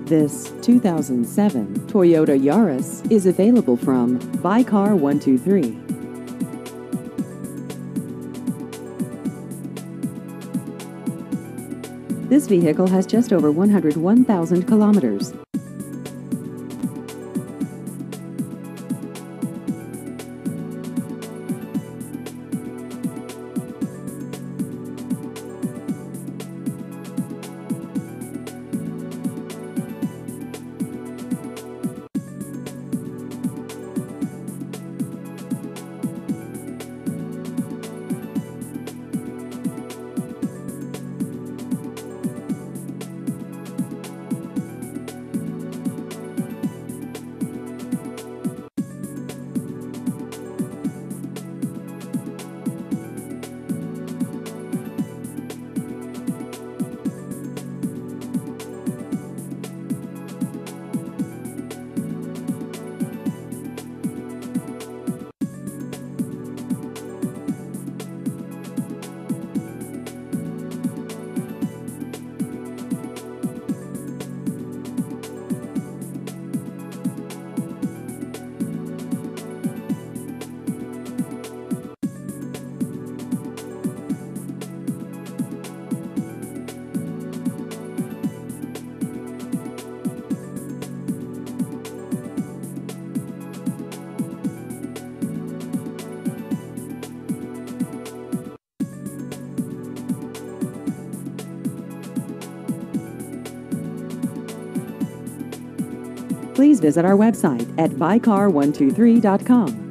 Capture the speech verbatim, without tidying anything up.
This two thousand seven Toyota Yaris is available from Buy Car one two three. This vehicle has just over one hundred one thousand kilometers. Please visit our website at buy car one two three dot com.